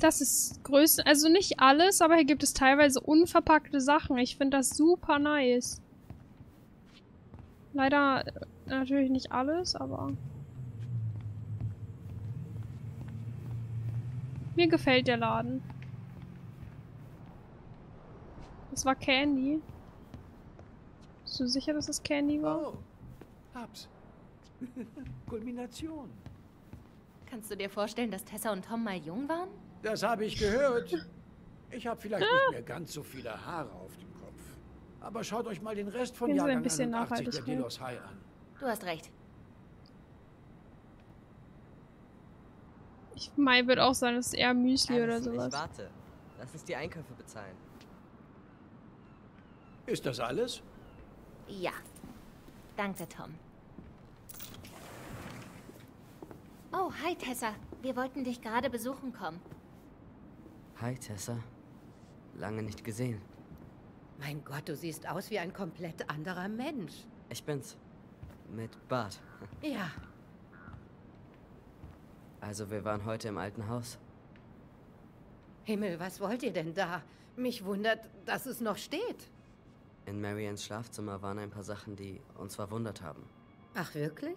Das ist größten, also nicht alles, aber hier gibt es teilweise unverpackte Sachen. Ich finde das super nice. Leider natürlich nicht alles, aber mir gefällt der Laden. Das war Candy. Bist du sicher, dass das Candy war? Oh, hab's. Kulmination. Kannst du dir vorstellen, dass Tessa und Tom mal jung waren? Das habe ich gehört. Ich habe vielleicht nicht mehr ganz so viele Haare auf dem Kopf. Aber schaut euch mal den Rest von Gehen Sie ein Jahrgang bisschen 81 der Nachhaltigkeit. Delos High an. Du hast recht. Ich meine, wird auch sein, das ist eher Müsli oder Allison, sowas. ich warte. Lass uns die Einkäufe bezahlen. Ist das alles? Ja. Danke, Tom. Oh, hi, Tessa. Wir wollten dich gerade besuchen kommen. Hi, Tessa. Lange nicht gesehen. Mein Gott, du siehst aus wie ein komplett anderer Mensch. Ich bin's. Mit Bart. Ja, Also, wir waren heute im alten Haus. Himmel, was wollt ihr denn da? Mich wundert, dass es noch steht. In Marians Schlafzimmer waren ein paar Sachen, die uns verwundert haben. Ach, wirklich?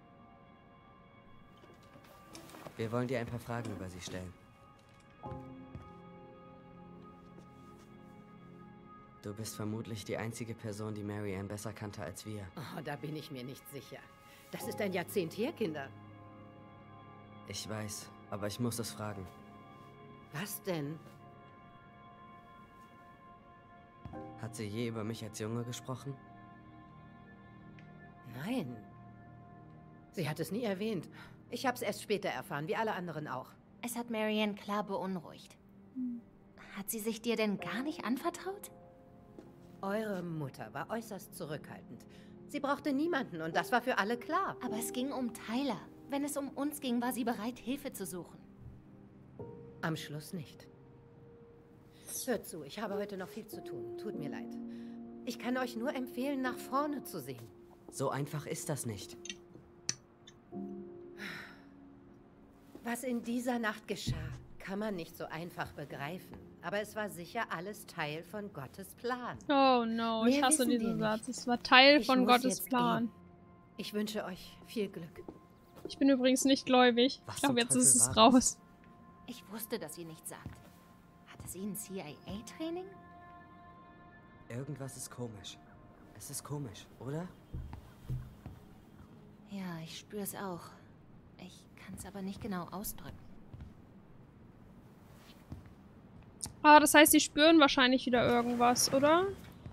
Wir wollen dir ein paar Fragen über sie stellen. Du bist vermutlich die einzige Person, die Marianne besser kannte als wir. Oh, da bin ich mir nicht sicher. Das ist ein Jahrzehnt her, Kinder. Ich weiß, aber ich muss es fragen. Was denn? Hat sie je über mich als Junge gesprochen? Nein. Sie hat es nie erwähnt. Ich hab's erst später erfahren, wie alle anderen auch. Es hat Marianne klar beunruhigt. Hat sie sich dir denn gar nicht anvertraut? Eure Mutter war äußerst zurückhaltend. Sie brauchte niemanden und das war für alle klar. Aber es ging um Tyler. Wenn es um uns ging, war sie bereit, Hilfe zu suchen. Am Schluss nicht. Hört zu, ich habe heute noch viel zu tun. Tut mir leid. Ich kann euch nur empfehlen, nach vorne zu sehen. So einfach ist das nicht. Was in dieser Nacht geschah, kann man nicht so einfach begreifen. Aber es war sicher alles Teil von Gottes Plan. Oh no, ich Mehr hasse wissen wir diesen nicht. Satz. Es war Teil Ich von muss Gottes jetzt Plan. gehen. Ich wünsche euch viel Glück. Ich bin übrigens nicht gläubig. Was Ich glaube, zum jetzt Teufel ist es war das? raus. Ich wusste, dass sie nichts sagt. Hatte sie ein CIA-Training? Irgendwas ist komisch. Es ist komisch, oder? Ja, ich spüre es auch. Ich kann es aber nicht genau ausdrücken. Ah, das heißt, sie spüren wahrscheinlich wieder irgendwas, oder?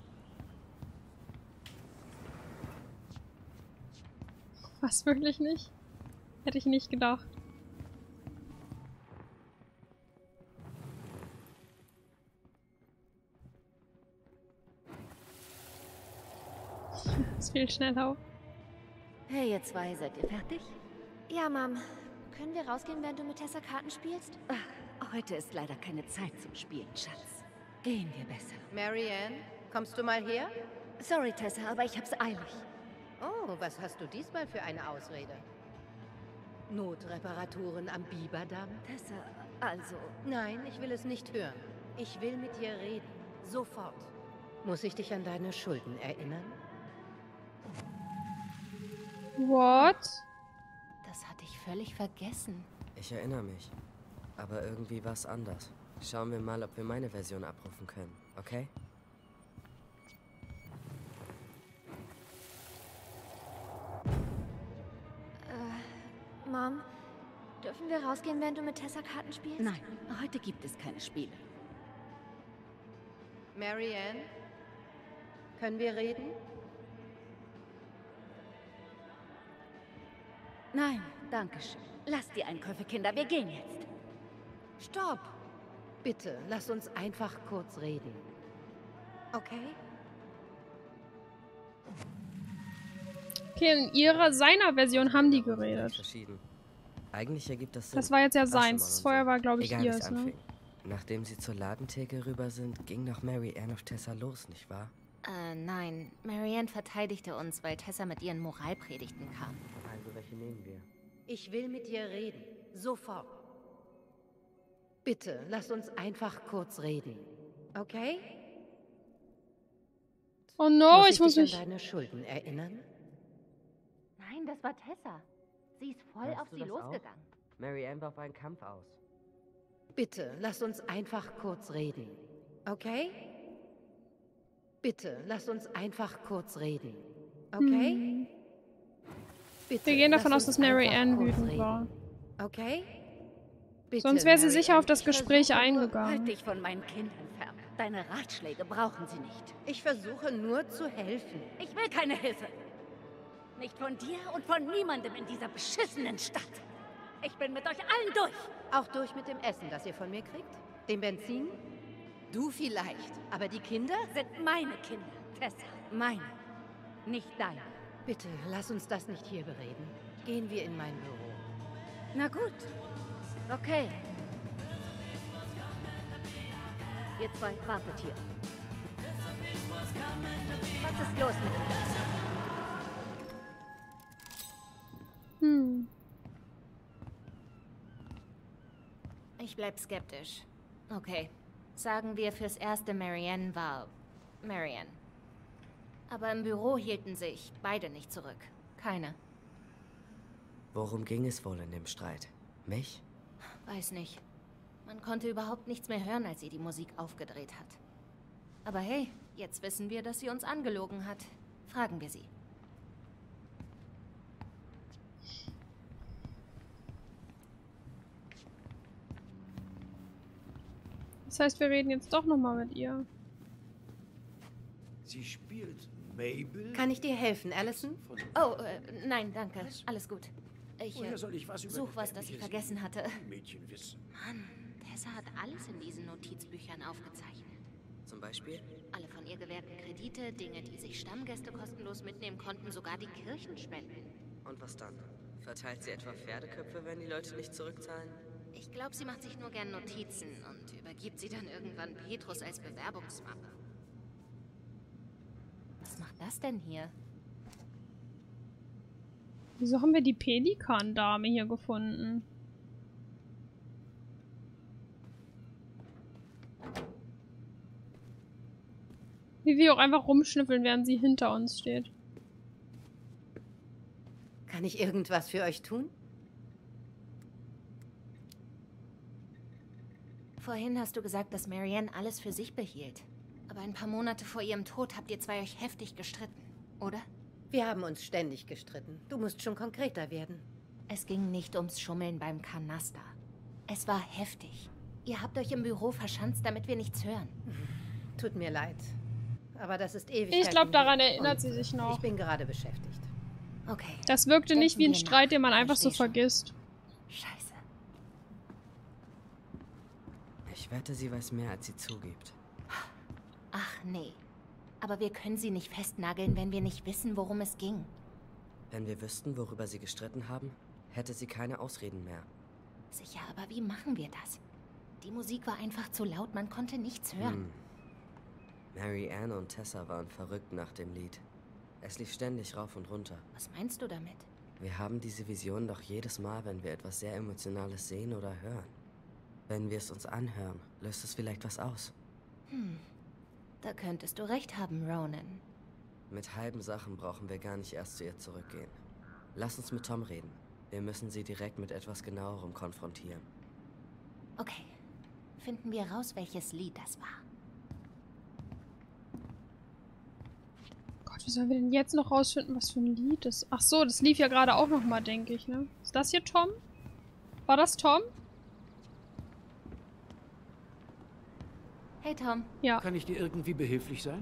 Was, wirklich nicht? Hätte ich nicht gedacht. Das viel schneller. Hey, ihr zwei, seid ihr fertig? Ja, Mom. Können wir rausgehen, während du mit Tessa Karten spielst? Heute ist leider keine Zeit zum Spielen, Schatz. Gehen wir besser. Marianne, kommst du mal her? Sorry, Tessa, aber ich hab's eilig. Oh, was hast du diesmal für eine Ausrede? Notreparaturen am Biberdamm? Tessa, also... Nein, ich will es nicht hören. Ich will mit dir reden. Sofort. Muss ich dich an deine Schulden erinnern? What? Das hatte ich völlig vergessen. Ich erinnere mich. Aber irgendwie war es anders. Schauen wir mal, ob wir meine Version abrufen können, okay? Mom, dürfen wir rausgehen, während du mit Tessa Karten spielst? Nein, heute gibt es keine Spiele. Marianne, können wir reden? Nein, danke schön. Lasst die Einkäufe, Kinder, wir gehen jetzt. Stopp! Bitte, lass uns einfach kurz reden. Okay? Okay, in seiner Version haben die Vielleicht geredet. verschieden. Eigentlich ergibt das Sinn. Das war jetzt ja Lass schon seins. mal Das und vorher so. war, glaube ich, Egal, wie es ihrs, ne? anfing. Nachdem sie zur Ladentheke rüber sind, ging doch Marianne auf Tessa los, nicht wahr? Nein. Marianne verteidigte uns, weil Tessa mit ihren Moralpredigten kam. Also welche nehmen wir? Ich will mit dir reden. Sofort. Bitte, lass uns einfach kurz reden. Okay? Oh no, ich muss dich mich... an deine Schulden erinnern? Nein, das war Tessa. Sie ist voll Hörst auf du sie das auch? losgegangen. Marianne war auf einen Kampf aus. Bitte, lass uns einfach kurz reden. Okay? Bitte, lass uns einfach kurz reden. Okay? Bitte, Wir gehen davon lass aus, dass uns Mary einfach Ann kurz wütend reden. war. Okay? Bitte, Sonst wäre sie Mary sicher Ann, auf das ich Gespräch versuche nur- Halt eingegangen. dich von meinen Kindern fern. Deine Ratschläge brauchen sie nicht. Ich versuche nur zu helfen. Ich will keine Hilfe. Nicht von dir und von niemandem in dieser beschissenen Stadt. Ich bin mit euch allen durch. Auch durch mit dem Essen, das ihr von mir kriegt? Dem Benzin? Du vielleicht, aber die Kinder? Sind meine Kinder, Tessa. Meine. Nicht deine. Bitte, lass uns das nicht hier bereden. Gehen wir in mein Büro. Na gut. Okay. Ihr zwei wartet hier. Was ist los mit dir? Ich bleib skeptisch. Okay. Sagen wir, fürs Erste Marianne war Marianne. Aber im Büro hielten sich beide nicht zurück. Keine. Worum ging es wohl in dem Streit? Mich? Weiß nicht. Man konnte überhaupt nichts mehr hören, als sie die Musik aufgedreht hat. Aber hey, jetzt wissen wir, dass sie uns angelogen hat. Fragen wir sie. Das heißt, wir reden jetzt doch nochmal mit ihr. Sie spielt Mabel? Kann ich dir helfen, Allison? Von Oh, nein, danke. Alles gut. Ich woher soll ich was über such was, das ich gefährliches vergessen hatte. Mädchen wissen? Mann, Tessa hat alles in diesen Notizbüchern aufgezeichnet. Zum Beispiel? Alle von ihr gewährten Kredite, Dinge, die sich Stammgäste kostenlos mitnehmen konnten, sogar die Kirchenspenden. Und was dann? Verteilt sie etwa Pferdeköpfe, wenn die Leute nicht zurückzahlen? Ich glaube, sie macht sich nur gern Notizen und übergibt sie dann irgendwann Petrus als Bewerbungsmappe. Was macht das denn hier? Wieso haben wir die Pelikan-Dame hier gefunden? Wie wir auch einfach rumschnüffeln, während sie hinter uns steht. Kann ich irgendwas für euch tun? Vorhin hast du gesagt, dass Marianne alles für sich behielt. Aber ein paar Monate vor ihrem Tod habt ihr zwei euch heftig gestritten, oder? Wir haben uns ständig gestritten. Du musst schon konkreter werden. Es ging nicht ums Schummeln beim Kanaster. Es war heftig. Ihr habt euch im Büro verschanzt, damit wir nichts hören. Tut mir leid. Aber das ist ewig. Ich glaube, daran erinnert sie sich noch. Ich bin gerade beschäftigt. Okay. Das wirkte nicht wie ein Denken wir Streit, nach. den man einfach so Versteh schon. vergisst. Scheiße. Ich wette, sie weiß mehr, als sie zugibt. Ach nee. Aber wir können sie nicht festnageln, wenn wir nicht wissen, worum es ging. Wenn wir wüssten, worüber sie gestritten haben, hätte sie keine Ausreden mehr. Sicher, aber wie machen wir das? Die Musik war einfach zu laut, man konnte nichts hören. Marianne und Tessa waren verrückt nach dem Lied. Es lief ständig rauf und runter. Was meinst du damit? Wir haben diese Vision doch jedes Mal, wenn wir etwas sehr Emotionales sehen oder hören. Wenn wir es uns anhören, löst es vielleicht was aus. Da könntest du recht haben, Ronan. Mit halben Sachen brauchen wir gar nicht erst zu ihr zurückgehen. Lass uns mit Tom reden. Wir müssen sie direkt mit etwas Genauerem konfrontieren. Okay. Finden wir raus, welches Lied das war. Gott, wie sollen wir denn jetzt noch rausfinden, was für ein Lied das ist? Ach so, das lief ja gerade auch noch mal, denke ich, ne? Ist das hier Tom? War das Tom? Hey Tom, Ja. Kann ich dir irgendwie behilflich sein?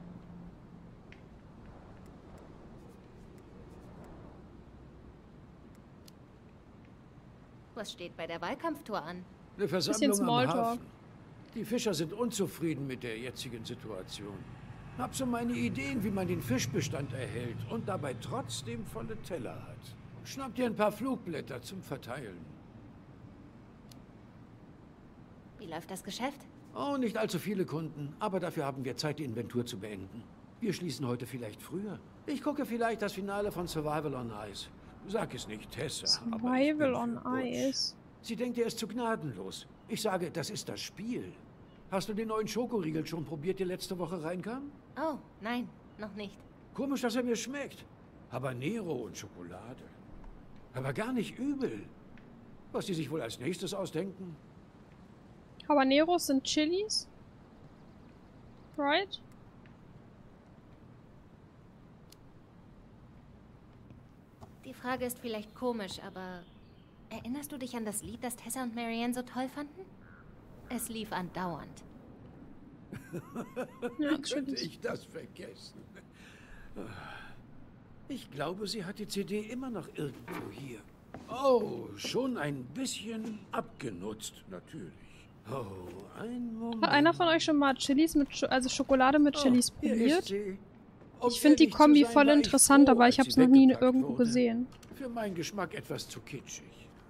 was steht bei der Wahlkampftour an? Eine Versammlung am Smalltalk. Hafen. Die Fischer sind unzufrieden mit der jetzigen Situation. Hab so meine Ideen, wie man den Fischbestand erhält und dabei trotzdem volle Teller hat. Schnapp dir ein paar Flugblätter zum Verteilen. Wie läuft das Geschäft? Oh, nicht allzu viele Kunden, aber dafür haben wir Zeit, die Inventur zu beenden. Wir schließen heute vielleicht früher. Ich gucke vielleicht das Finale von Survival on Ice. Sag es nicht, Tessa. aber ich bin Survival on für Butch. Ice. Sie denkt, er ist zu gnadenlos. Ich sage, das ist das Spiel. Hast du den neuen Schokoriegel schon probiert, der letzte Woche reinkam? Oh, nein, noch nicht. Komisch, dass er mir schmeckt. Habanero und Schokolade. Aber gar nicht übel. Was die sich wohl als nächstes ausdenken? Habaneros sind Chilis? Right? Die Frage ist vielleicht komisch, aber erinnerst du dich an das Lied, das Tessa und Marianne so toll fanden? Es lief andauernd. Ja, Könnte ich das vergessen? Ich glaube, sie hat die CD immer noch irgendwo hier. Oh, schon ein bisschen abgenutzt, natürlich. Oh, ein Moment. Hat einer von euch schon mal Chilis mit, also Schokolade mit Chilis Hier ist probiert? sie. Ich finde die ehrlich zu Kombi sein, voll war ich interessant, froh, aber ich als habe es sie noch nie weggepackt irgendwo wurde. gesehen. Für meinen Geschmack etwas zu kitschig.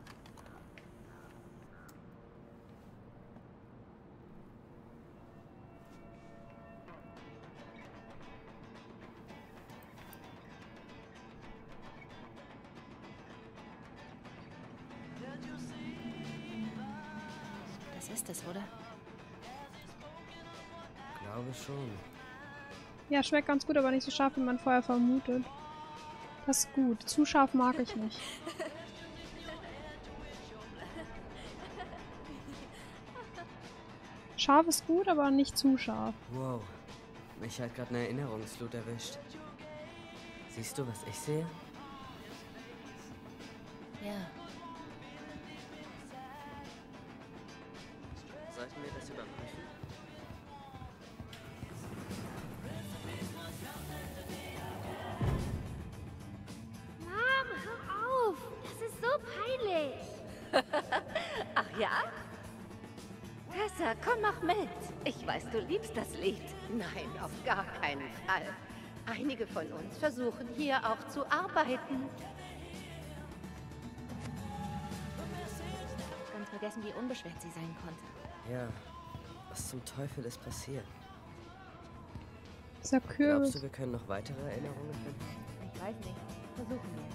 Das ist es, oder? Glaube schon. Ja, schmeckt ganz gut, aber nicht so scharf, wie man vorher vermutet. Das ist gut. Zu scharf mag ich nicht. Scharf ist gut, aber nicht zu scharf. Wow. Mich hat gerade eine Erinnerungsflut erwischt. Siehst du, was ich sehe? Ja. Sollten wir das überprüfen? Mom, hör auf! Das ist so peinlich! Ach ja? Tessa, komm, mach mit. Ich weiß, du liebst das Lied. Nein, auf gar keinen Fall. Einige von uns versuchen hier auch zu arbeiten. Ganz vergessen, wie unbeschwert sie sein konnte. Ja. Was zum Teufel ist passiert? Dieser Glaubst Kürbis. du, wir können noch weitere Erinnerungen finden? Ich weiß nicht. Versuchen wir.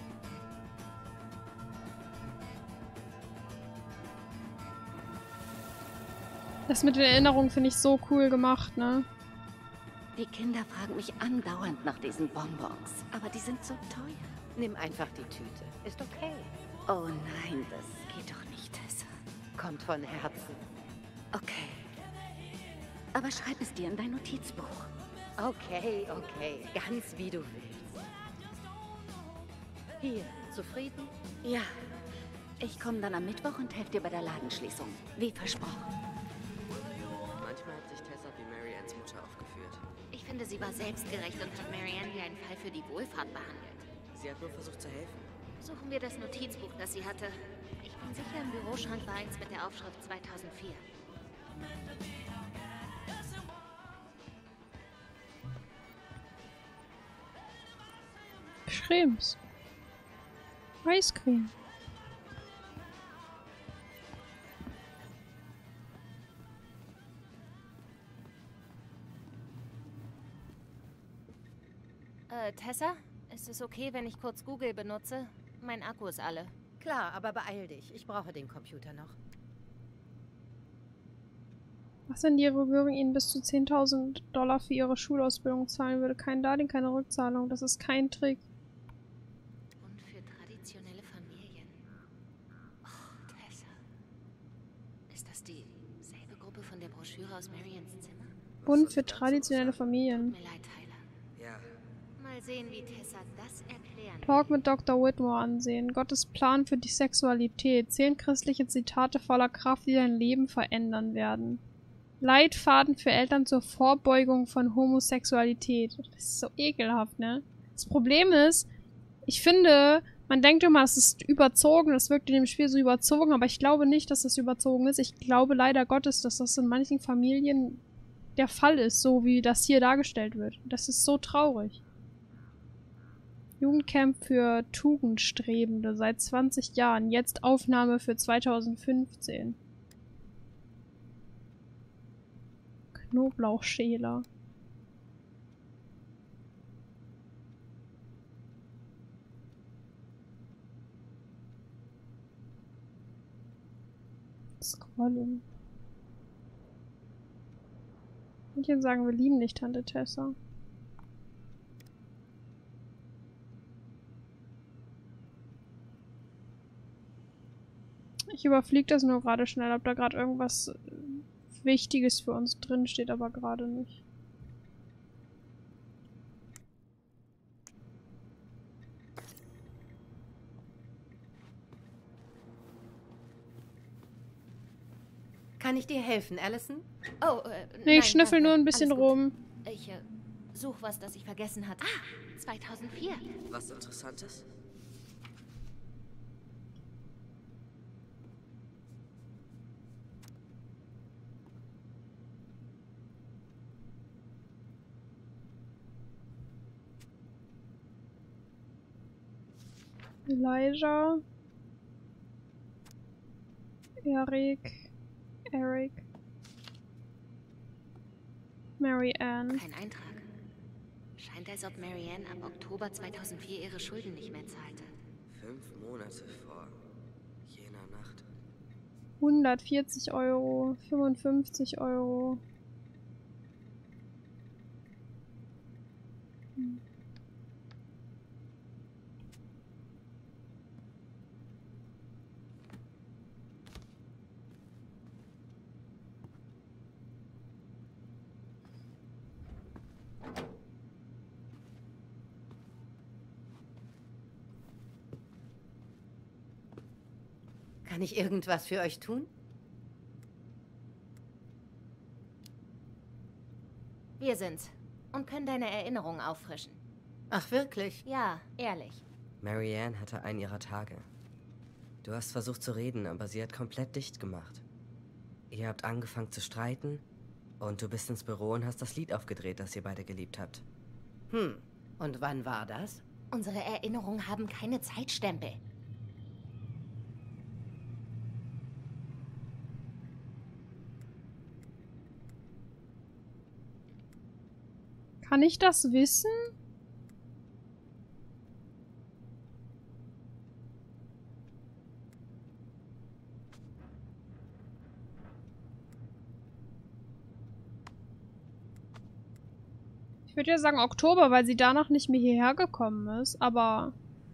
Das mit den Erinnerungen finde ich so cool gemacht, ne? Die Kinder fragen mich andauernd nach diesen Bonbons. Aber die sind so teuer. Nimm einfach die Tüte. Ist okay. Oh nein, das geht doch nicht, Tessa. Kommt von Herzen. Okay. Aber schreib es dir in dein Notizbuch. Okay, okay. Ganz wie du willst. Hier, zufrieden? Ja. Ich komme dann am Mittwoch und helfe dir bei der Ladenschließung. Wie versprochen. Manchmal hat sich Tessa wie Mariannes Mutter aufgeführt. Ich finde, sie war selbstgerecht und hat Marianne wie einen Fall für die Wohlfahrt behandelt. Sie hat nur versucht zu helfen. Suchen wir das Notizbuch, das sie hatte. Ich bin sicher, im Büroschrank war eins mit der Aufschrift 2004. Schrems. Eiscreme. Tessa? Ist es okay, wenn ich kurz Google benutze? Mein Akku ist alle. Klar, aber beeil dich. Ich brauche den Computer noch. Was, wenn die Regierung ihnen bis zu $10.000 für ihre Schulausbildung zahlen würde? Kein Darlehen, keine Rückzahlung. Das ist kein Trick. Und für traditionelle Familien. Oh, Tessa. Ist das dieselbe Gruppe von der Broschüre aus Marians Zimmer? Bund für traditionelle Familien. Tut mir leid, Tyler. Ja. Mal sehen, wie Tessa das erklären Talk mit Dr. Whitmore ansehen. Gottes Plan für die Sexualität. 10 christliche Zitate voller Kraft, die dein Leben verändern werden. Leitfaden für Eltern zur Vorbeugung von Homosexualität. Das ist so ekelhaft, ne? Das Problem ist, ich finde, man denkt immer, es ist überzogen, das wirkt in dem Spiel so überzogen, aber ich glaube nicht, dass das überzogen ist. Ich glaube leider Gottes, dass das in manchen Familien der Fall ist, so wie das hier dargestellt wird. Das ist so traurig. Jugendcamp für Tugendstrebende seit 20 Jahren. Jetzt Aufnahme für 2015. Knoblauchschäler. Scrollen. Ich würde sagen, wir lieben dich, Tante Tessa. Ich überfliege das nur gerade schnell, ob da gerade irgendwas Wichtiges für uns drin steht, aber gerade nicht. Kann ich dir helfen, Allison? Oh, Nee, ich nein, schnüffel danke. nur ein bisschen Alles gut. rum. Ich suche was, das ich vergessen hatte. 2004. Was Interessantes? Elijah. Eric. Mary Ann. Kein Eintrag. Scheint, als ob Marianne ab Oktober 2004 ihre Schulden nicht mehr zahlte. 5 Monate vor jener Nacht. 140 Euro, 55 Euro. Kann ich irgendwas für euch tun? Wir sind's. Und können deine Erinnerungen auffrischen. Ach, wirklich? Ja, ehrlich. Marianne hatte einen ihrer Tage. Du hast versucht zu reden, aber sie hat komplett dicht gemacht. Ihr habt angefangen zu streiten und du bist ins Büro und hast das Lied aufgedreht, das ihr beide geliebt habt. Und wann war das? Unsere Erinnerungen haben keine Zeitstempel. Kann ich das wissen? Ich würde ja sagen Oktober, weil sie danach nicht mehr hierher gekommen ist, aber...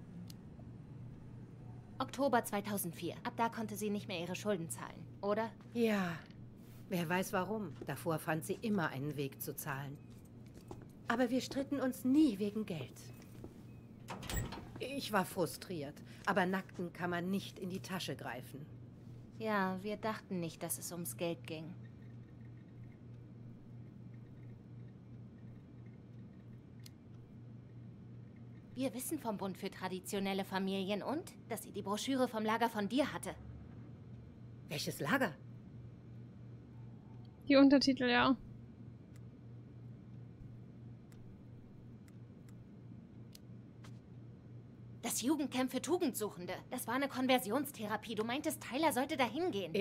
Oktober 2004. Ab da konnte sie nicht mehr ihre Schulden zahlen, oder? Ja. Wer weiß warum. Davor fand sie immer einen Weg zu zahlen. Aber wir stritten uns nie wegen Geld. Ich war frustriert, aber Nackten kann man nicht in die Tasche greifen. Ja, wir dachten nicht, dass es ums Geld ging. Wir wissen vom Bund für traditionelle Familien und, dass sie die Broschüre vom Lager von dir hatte. Welches Lager? Die Untertitel, ja. Das Jugendcamp für Tugendsuchende. Das war eine Konversionstherapie. Du meintest, Tyler sollte da hingehen.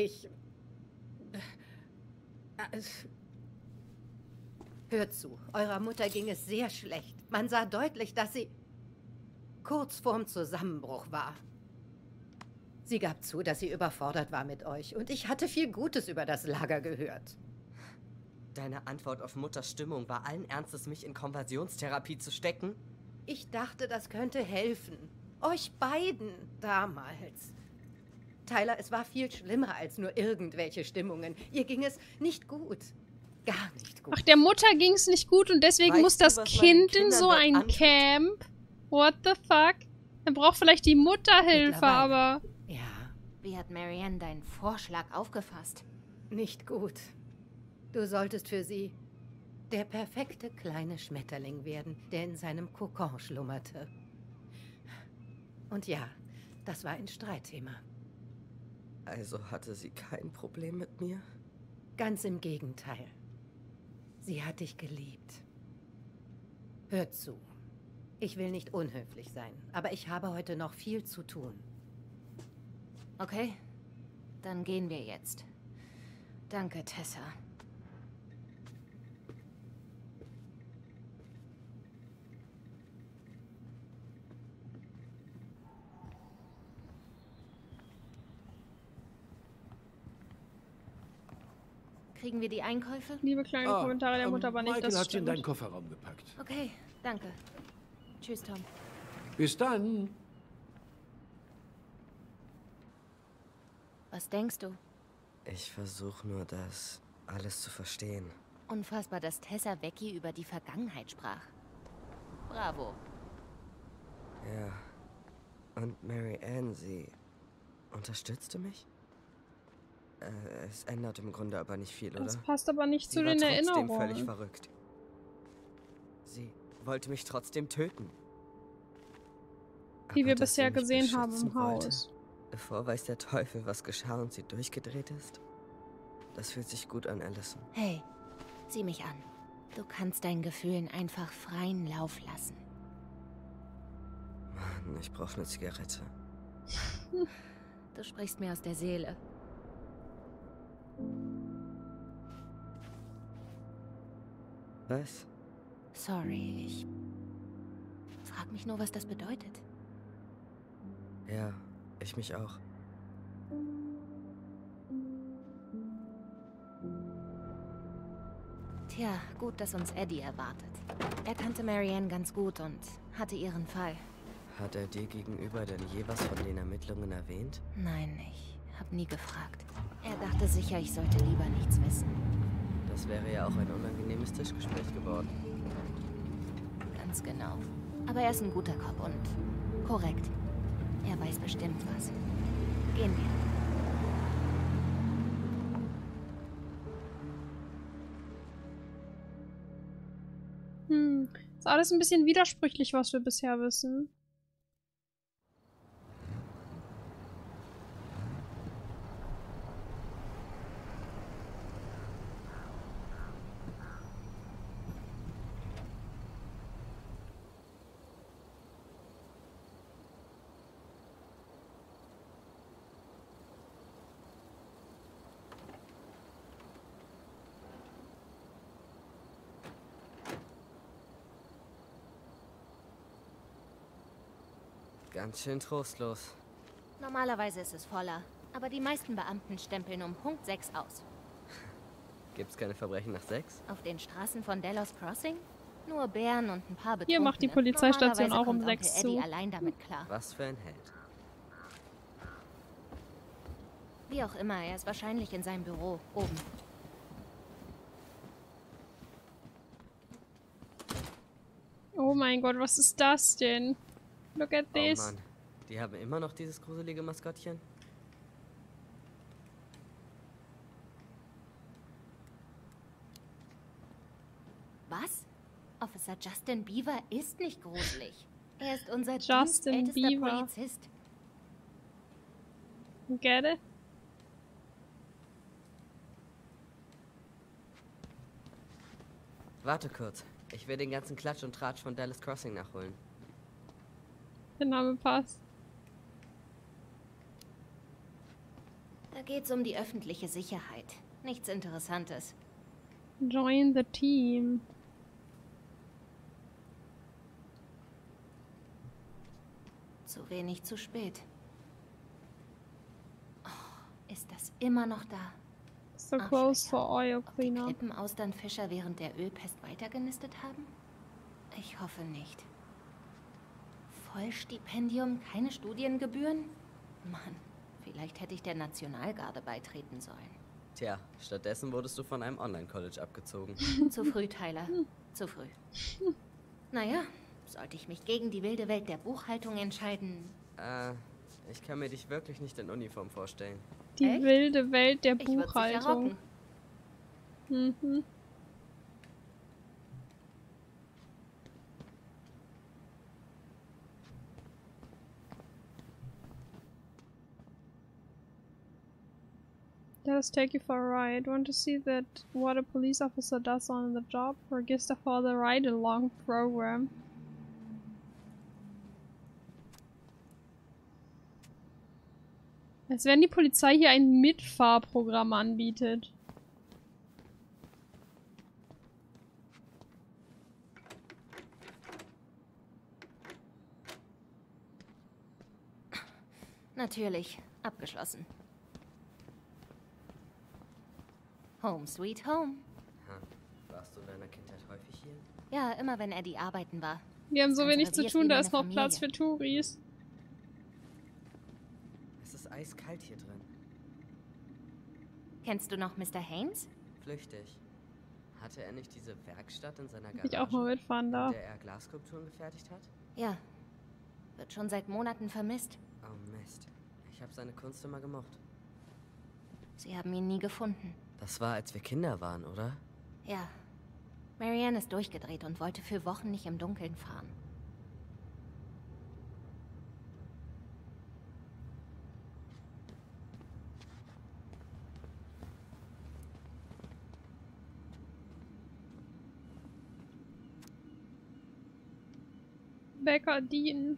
Hört zu, eurer Mutter ging es sehr schlecht. Man sah deutlich, dass sie kurz vorm Zusammenbruch war. Sie gab zu, dass sie überfordert war mit euch. Und ich hatte viel Gutes über das Lager gehört. Deine Antwort auf Mutters Stimmung war allen Ernstes, mich in Konversionstherapie zu stecken? Ich dachte, das könnte helfen. Euch beiden damals. Tyler, es war viel schlimmer als nur irgendwelche Stimmungen. Ihr ging es nicht gut. Gar nicht gut. Ach, der Mutter ging's nicht gut und deswegen Weißt muss du, das was Kind meinen in so Kindern ein dort antut? Camp. What the fuck? Er braucht vielleicht die Mutterhilfe, Mittlerweile. aber... Ja, Wie hat Marianne deinen Vorschlag aufgefasst? nicht gut. Du solltest für sie der perfekte kleine Schmetterling werden, der in seinem Kokon schlummerte. Und ja, das war ein Streitthema. Also hatte sie kein Problem mit mir? Ganz im Gegenteil. Sie hat dich geliebt. Hör zu. Ich will nicht unhöflich sein, aber ich habe heute noch viel zu tun. Okay, dann gehen wir jetzt. Danke, Tessa. kriegen wir die Einkäufe? Liebe kleine Kommentare der Mutter, aber nicht Michael das hat sie in stimmt. deinen Kofferraum gepackt. Okay, danke. Tschüss, Tom. Bis dann. Was denkst du? Ich versuche nur, das alles zu verstehen. Unfassbar, dass Tessa Becky über die Vergangenheit sprach. Bravo. Ja. Und Mary Ann, sie unterstützte mich? Es ändert im Grunde aber nicht viel, oder? Das passt aber nicht Sie zu war den trotzdem völlig Erinnerungen. verrückt. Sie wollte mich trotzdem töten. Die wir Aber dass sie bisher mich gesehen haben beschützen im wollte, Haus. bevor weiß der Teufel, was geschah und sie durchgedreht ist. Das fühlt sich gut an, Allison. Hey, sieh mich an. Du kannst deinen Gefühlen einfach freien Lauf lassen. Mann, ich brauche eine Zigarette. Du sprichst mir aus der Seele. Was? Sorry, ich frag mich nur, was das bedeutet. Ja, ich mich auch. Tja, gut, dass uns Eddie erwartet. Er kannte Marianne ganz gut und hatte ihren Fall. Hat er dir gegenüber denn je was von den Ermittlungen erwähnt? Nein, ich hab nie gefragt. Er dachte sicher, ich sollte lieber nichts wissen. Das wäre ja auch ein unangenehmes Tischgespräch geworden. Ganz genau. Aber er ist ein guter Cop und korrekt. Er weiß bestimmt was. Gehen wir. Ist alles ein bisschen widersprüchlich, was wir bisher wissen. Ganz schön trostlos. Normalerweise ist es voller, aber die meisten Beamten stempeln um Punkt 6 aus. Gibt's keine Verbrechen nach 6? Auf den Straßen von Delos Crossing? Nur Bären und ein paar Betrunkene. Hier macht die Polizeistation Normalerweise auch um kommt Onkel 6 Eddie zu. allein damit klar. Was für ein Held. Wie auch immer, er ist wahrscheinlich in seinem Büro, oben. Oh mein Gott, was ist das denn? Look at Oh this. Mann, die haben immer noch dieses gruselige Maskottchen? Was? Officer Justin Beaver ist nicht gruselig. Er ist unser Justin dienstältester Beaver. Polizist. Get it? Warte kurz. Ich will den ganzen Klatsch und Tratsch von Dallas Crossing nachholen. Der Name passt. Da geht's um die öffentliche Sicherheit. Nichts Interessantes. Join the team. Zu wenig, zu spät. Oh, ist das immer noch da? So close for oil Ob die cleanup. Klippenausternfischer während der Ölpest weitergenistet haben? Ich hoffe nicht. Vollstipendium, keine Studiengebühren? Mann, vielleicht hätte ich der Nationalgarde beitreten sollen. Tja, stattdessen wurdest du von einem Online-College abgezogen. Zu früh, Tyler. Zu früh. Naja, sollte ich mich gegen die wilde Welt der Buchhaltung entscheiden? Ich kann mir dich wirklich nicht in Uniform vorstellen. Die Echt? wilde Welt der Ich würde sicher Buchhaltung. rocken. Mhm. Let us take you for a ride. Want to see that what a police officer does on the job? Register for the ride-along program. Als wenn die Polizei hier ein Mitfahrprogramm anbietet. Natürlich, abgeschlossen. Home sweet home. Warst du in deiner Kindheit häufig hier? Ja, immer wenn Eddie arbeiten war. Wir haben so Unsere wenig zu Revier ist tun, wie da meine ist noch Platz für Familie. Touris. Es ist eiskalt hier drin. Kennst du noch Mr. Haynes? Flüchtig. Hatte er nicht diese Werkstatt in seiner Ich auch mal Garage, mitfahren in darf. der er Glasskulpturen gefertigt hat? Ja. Wird schon seit Monaten vermisst. Oh Mist. Ich habe seine Kunst immer gemocht. Sie haben ihn nie gefunden. Das war, als wir Kinder waren, oder? Ja. Marianne ist durchgedreht und wollte für Wochen nicht im Dunkeln fahren. Becker Dean.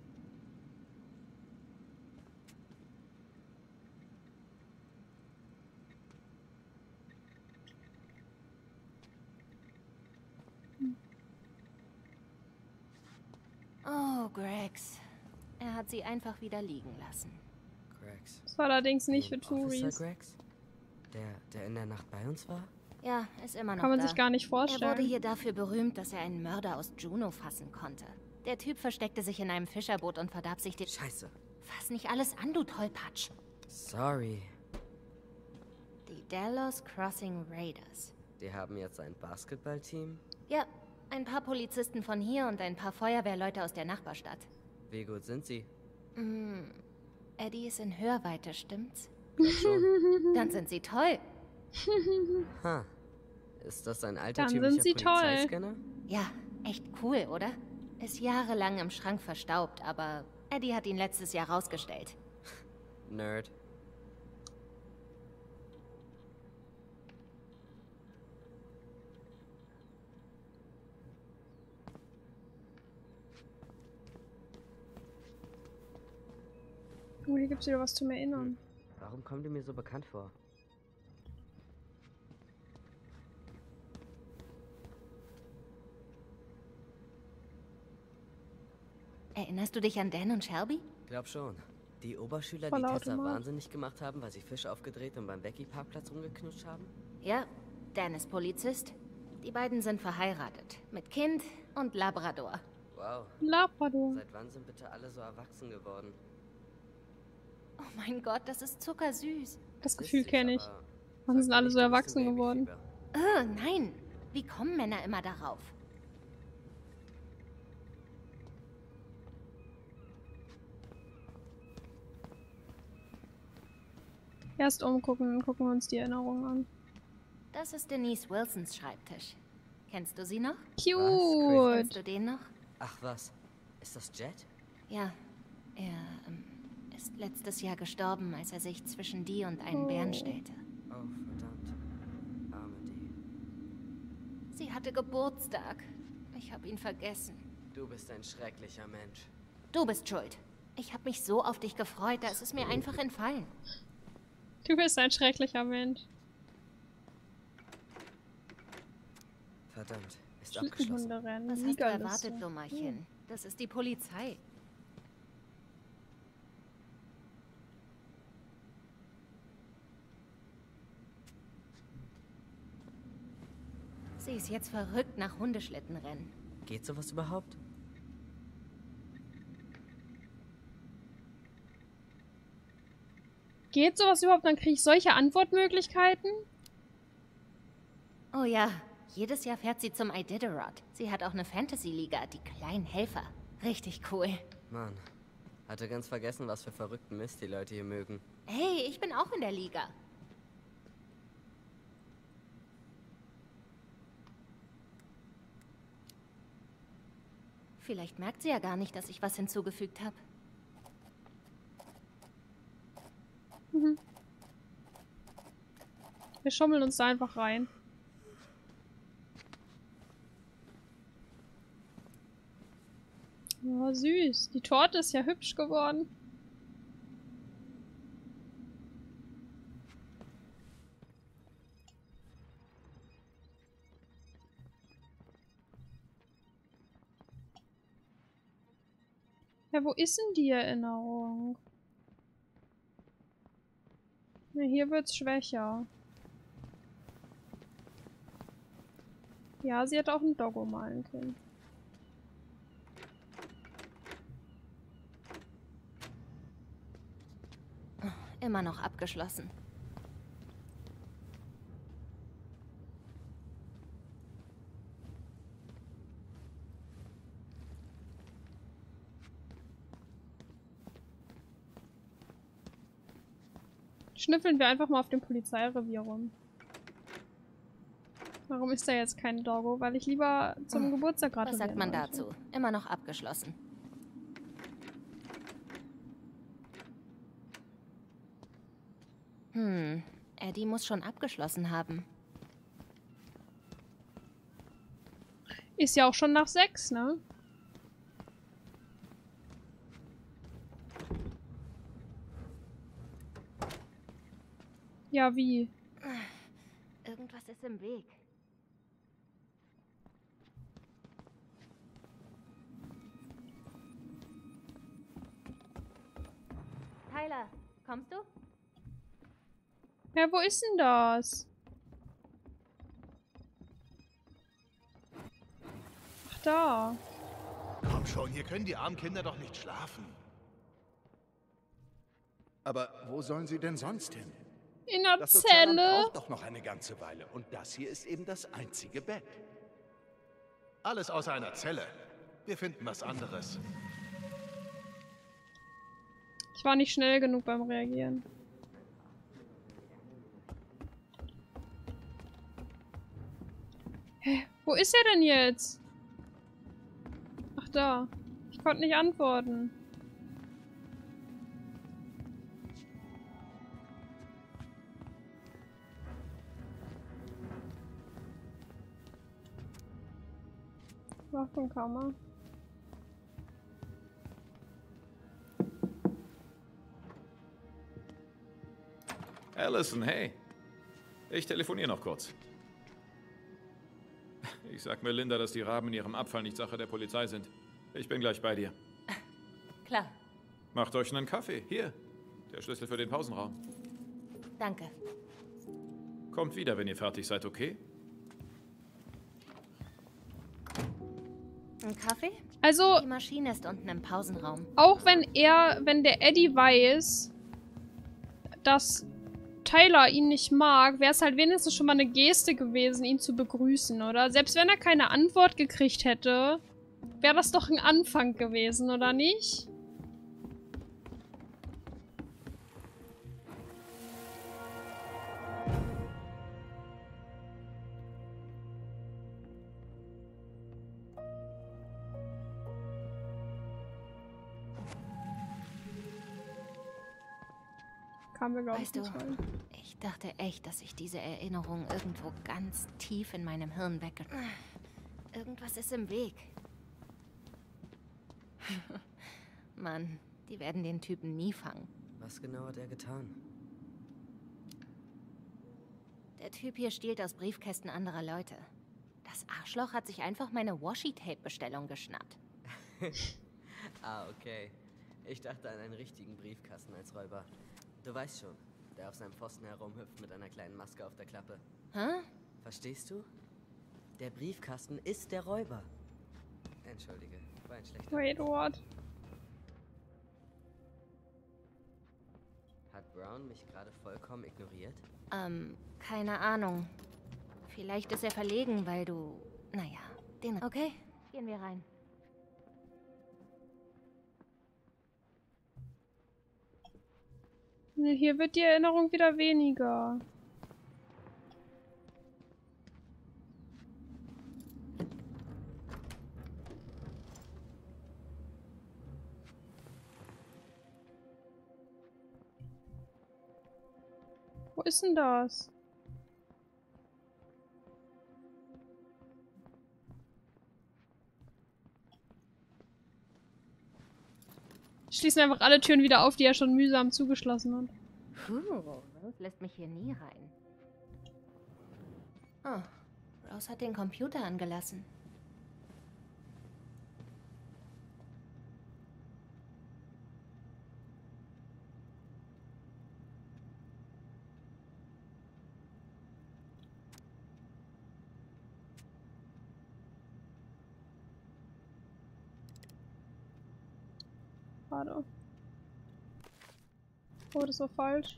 Oh, Gregs. Er hat sie einfach wieder liegen lassen. Gregs. Das war allerdings nicht für Den Officer Touris. Gregs? Der in der Nacht bei uns war? Ja, ist immer noch Kann man da. sich gar nicht Er wurde vorstellen. hier dafür berühmt, dass er einen Mörder aus Juneau fassen konnte. Der Typ versteckte sich in einem Fischerboot und verdarb sich den... Scheiße. Fass nicht alles an, du Tollpatsch. Sorry. Die Delos Crossing Raiders. Die haben jetzt ein Basketballteam? Ja, ein paar Polizisten von hier und ein paar Feuerwehrleute aus der Nachbarstadt. Wie gut sind sie? Eddie ist in Hörweite, stimmt's? Schon. Dann sind sie toll. Ha. Ist das ein Dann altertümlicher sind sie toll. Polizeiscanner? Ja, echt cool, oder? Ist jahrelang im Schrank verstaubt, aber Eddie hat ihn letztes Jahr rausgestellt. Nerd. Oh, hier gibt's wieder was zum Erinnern. Warum kommt ihr mir so bekannt vor? Erinnerst du dich an Dan und Shelby? Glaub schon. Die Oberschüler, Voll die Tessa Automat. wahnsinnig gemacht haben, weil sie Fisch aufgedreht und beim Becky-Parkplatz rumgeknutscht haben? Ja, Dan ist Polizist. Die beiden sind verheiratet. Mit Kind und Labrador. Wow. Labrador. Seit wann sind bitte alle so erwachsen geworden? Oh mein Gott, das ist zuckersüß. Das Gefühl Lustig, kenne ich. aber Wann sind sag mir alle nicht, so du bist erwachsen im geworden? Babyfieber. Nein. Wie kommen Männer immer darauf? Erst umgucken, dann gucken wir uns die Erinnerungen an. Das ist Denise Wilsons Schreibtisch. Kennst du sie noch? Cute. Kennst du den noch? Ach was, ist das Jet? Ja. Er ist letztes Jahr gestorben, als er sich zwischen die und einen Bären stellte. Oh, verdammt. Arme die. Sie hatte Geburtstag. Ich habe ihn vergessen. Du bist ein schrecklicher Mensch. Du bist schuld. Ich habe mich so auf dich gefreut, da ist es mir einfach entfallen. Du bist ein schrecklicher Mensch. Verdammt, ist abgeschlossen. Schlittenhunderennen. Was hast du Siegerliste. erwartet, Dummerchen? Das ist die Polizei. Sie ist jetzt verrückt nach Hundeschlittenrennen. Geht sowas überhaupt? Geht sowas überhaupt? Dann kriege ich solche Antwortmöglichkeiten? Oh ja, jedes Jahr fährt sie zum Iditarod. Sie hat auch eine Fantasy-Liga, die kleinen Helfer. Richtig cool. Mann, hatte ganz vergessen, was für verrückten Mist die Leute hier mögen. Hey, ich bin auch in der Liga. Vielleicht merkt sie ja gar nicht, dass ich was hinzugefügt habe. Wir schummeln uns da einfach rein. Oh, süß. Die Torte ist ja hübsch geworden. Ja, wo ist denn die Erinnerung? Na, hier wird's schwächer. Ja, sie hätte auch ein Doggo malen können. Immer noch abgeschlossen. Schnüffeln wir einfach mal auf dem Polizeirevier rum. Warum ist da jetzt kein Doggo? Weil ich lieber zum Geburtstag Was gratulieren sagt man wollte. dazu? Immer noch abgeschlossen. Eddie muss schon abgeschlossen haben. Ist ja auch schon nach 6, ne? Ja, wie? Irgendwas ist im Weg. Tyler, kommst du? Ja, wo ist denn das? Ach, da. Komm schon, hier können die armen Kinder doch nicht schlafen. Aber wo sollen sie denn sonst hin? In der Das Sozialamt Zelle. braucht doch noch eine ganze Weile. Und das hier ist eben das einzige Bett. Alles außer einer Zelle. Wir finden was anderes. Ich war nicht schnell genug beim Reagieren. Hä? Wo ist er denn jetzt? Ach, da. Ich konnte nicht antworten. Waffenkammer. Allison, hey. Ich telefoniere noch kurz. Ich sag Melinda, dass die Raben in ihrem Abfall nicht Sache der Polizei sind. Ich bin gleich bei dir. Klar, Macht euch einen Kaffee. Hier. Der Schlüssel für den Pausenraum. danke. Kommt wieder, wenn ihr fertig seid, okay? Ein Kaffee? Also, Die Maschine ist unten im Pausenraum. auch wenn der Eddie weiß, dass Tyler ihn nicht mag, wäre es halt wenigstens schon mal eine Geste gewesen, ihn zu begrüßen, oder? Selbst wenn er keine Antwort gekriegt hätte, wäre das doch ein Anfang gewesen, oder nicht? Kam mir, glaube ich, Weißt du, nicht rein. ich dachte echt, dass ich diese Erinnerung irgendwo ganz tief in meinem Hirn wegge... Irgendwas ist im Weg. Mann, die werden den Typen nie fangen. Was genau hat er getan? Der Typ hier stiehlt aus Briefkästen anderer Leute. Das Arschloch hat sich einfach meine Washi-Tape-Bestellung geschnappt. Ah, okay. Ich dachte an einen richtigen Briefkasten als Räuber. Du weißt schon, der auf seinem Pfosten herumhüpft mit einer kleinen Maske auf der Klappe. Hä? Verstehst du? Der Briefkasten ist der Räuber. Entschuldige, war ein schlechter. Wait, what? Hat Brown mich gerade vollkommen ignoriert? Keine Ahnung. Vielleicht ist er verlegen, weil du... Naja, den... Okay, gehen wir rein. Hier wird die Erinnerung wieder weniger. Wo ist denn das? Schließen einfach alle Türen wieder auf, die er schon mühsam zugeschlossen hat. Rose lässt mich hier nie rein. Oh, Rose hat den Computer angelassen. gerade. Oh, das war falsch.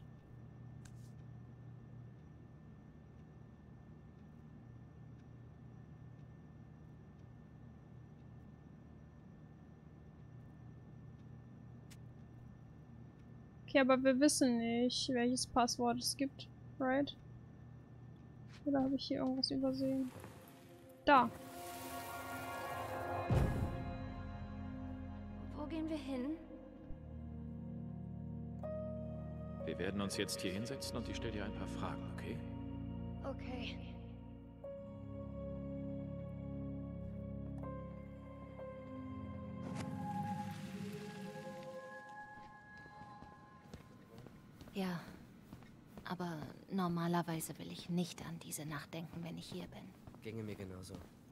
Okay, aber wir wissen nicht, welches Passwort es gibt, right? Oder habe ich hier irgendwas übersehen? Da. Wo gehen wir hin? Wir werden uns jetzt hier hinsetzen und ich stelle dir ein paar Fragen, okay? Okay. Ja, aber normalerweise will ich nicht an diese Nacht denken, wenn ich hier bin. Ginge mir genauso.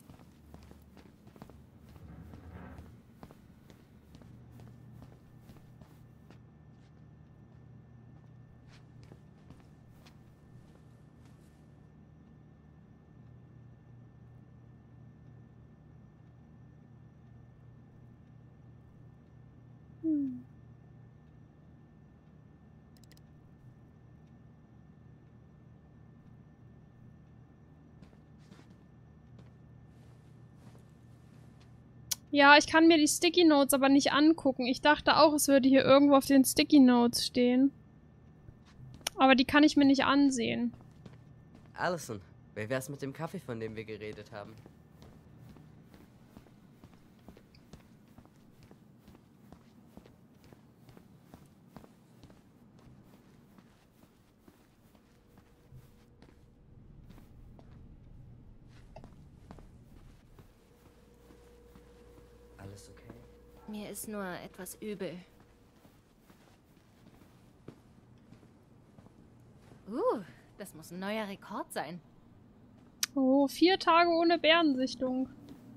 Ja, ich kann mir die Sticky Notes aber nicht angucken. Ich dachte auch, es würde hier irgendwo auf den Sticky Notes stehen. Aber die kann ich mir nicht ansehen. Allison, wie wär's mit dem Kaffee, von dem wir geredet haben? Alles okay? Mir ist nur etwas übel. Das muss ein neuer Rekord sein. Oh, 4 Tage ohne Bärensichtung.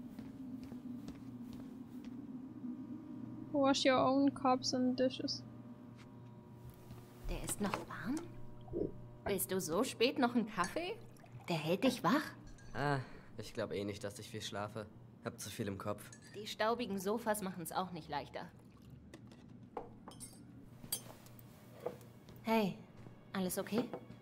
Wash your own cups and dishes. Der ist noch warm? Willst du so spät noch einen Kaffee? Der hält dich wach? Ah, ich glaube eh nicht, dass ich viel schlafe. Hab zu viel im Kopf. Die staubigen Sofas machen es auch nicht leichter. Hey, alles okay?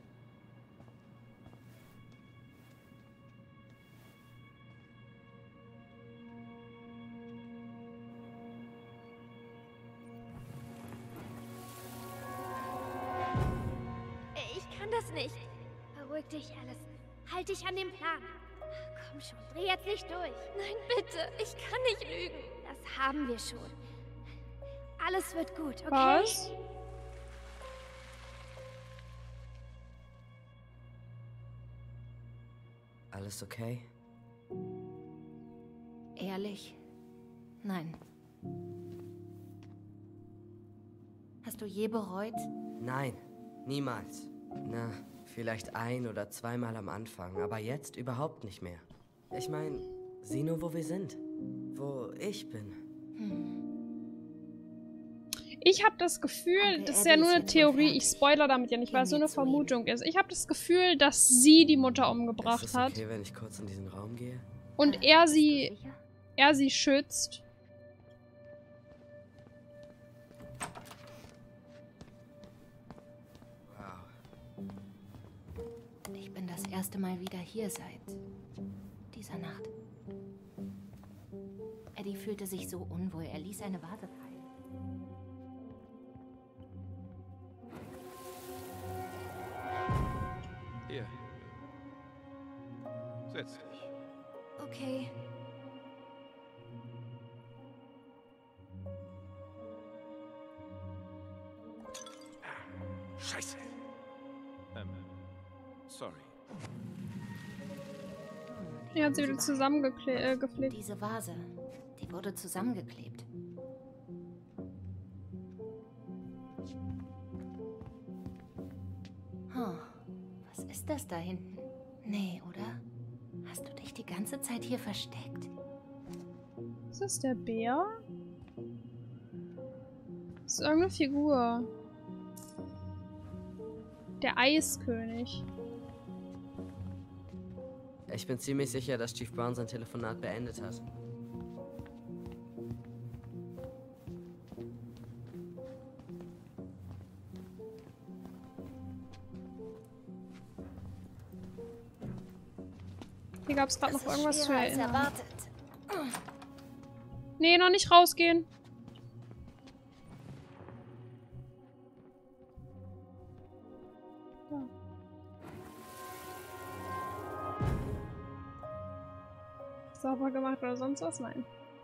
Ich kann das nicht. Beruhig dich, Alice. Halt dich an den Plan. Komm schon, dreh jetzt nicht durch. Nein, bitte. Ich kann nicht lügen. Das haben wir schon. Alles wird gut, okay? Was? Alles okay? Ehrlich? Nein. Hast du je bereut? Nein, niemals. Na, vielleicht 1- oder 2-mal am Anfang, aber jetzt überhaupt nicht mehr. Ich meine, sieh nur, wo wir sind. Wo ich bin. Ich habe das Gefühl, das ist ja nur eine Theorie, ich spoilere damit ja nicht, weil es so eine Vermutung ist. Ich habe das Gefühl, dass sie die Mutter umgebracht Ist es okay, wenn ich kurz in diesen Raum gehe? und er sie schützt. Wow. Ich bin das erste Mal wieder hier seit dieser Nacht. Eddie fühlte sich so unwohl. Er ließ eine Vase fallen. Hier. Setz dich. Okay. Scheiße. Sorry. Er hat sie wieder zusammengeflickt. Diese Vase, die wurde zusammengeklebt. Was ist das da hinten? Nee, oder? Hast du dich die ganze Zeit hier versteckt? Ist das der Bär? Das ist irgendeine Figur. Der Eiskönig. Ich bin ziemlich sicher, dass Chief Brown sein Telefonat beendet hat. Hier gab es gerade noch irgendwas zu schwerer als erinnern. erwartet. Nee, noch nicht rausgehen. Ja. Sauber gemacht oder sonst was? Nein.